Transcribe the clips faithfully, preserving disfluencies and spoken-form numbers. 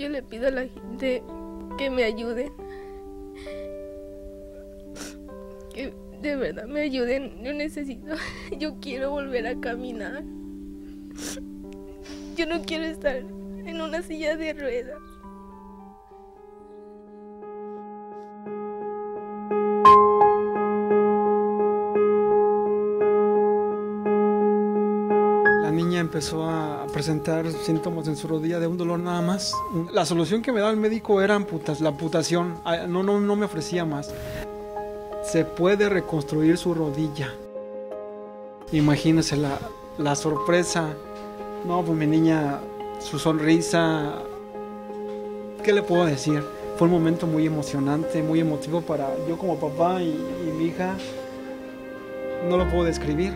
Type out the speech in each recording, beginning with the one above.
Yo le pido a la gente que me ayuden, que de verdad me ayuden. Yo necesito, yo quiero volver a caminar. Yo no quiero estar en una silla de ruedas. La niña empezó a presentar síntomas en su rodilla de un dolor nada más. La solución que me daba el médico era amputas, la amputación. No, no, no me ofrecía más. Se puede reconstruir su rodilla. Imagínense la, la sorpresa. No, pues mi niña, su sonrisa. ¿Qué le puedo decir? Fue un momento muy emocionante, muy emotivo para yo como papá y, y mi hija. No lo puedo describir.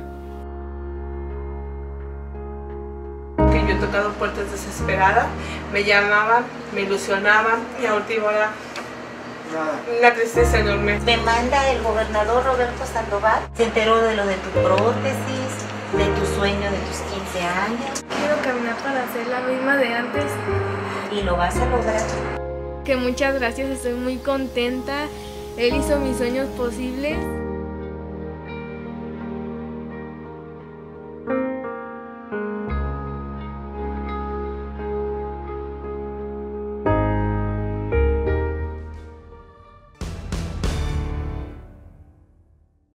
Yo he tocado puertas desesperadas, me llamaban, me ilusionaban y a última hora una tristeza enorme. Me manda el gobernador Roberto Sandoval, se enteró de lo de tu prótesis, de tu sueño de tus quince años. Quiero caminar para ser la misma de antes. Y lo vas a lograr. Que muchas gracias, estoy muy contenta. Él hizo mis sueños posibles.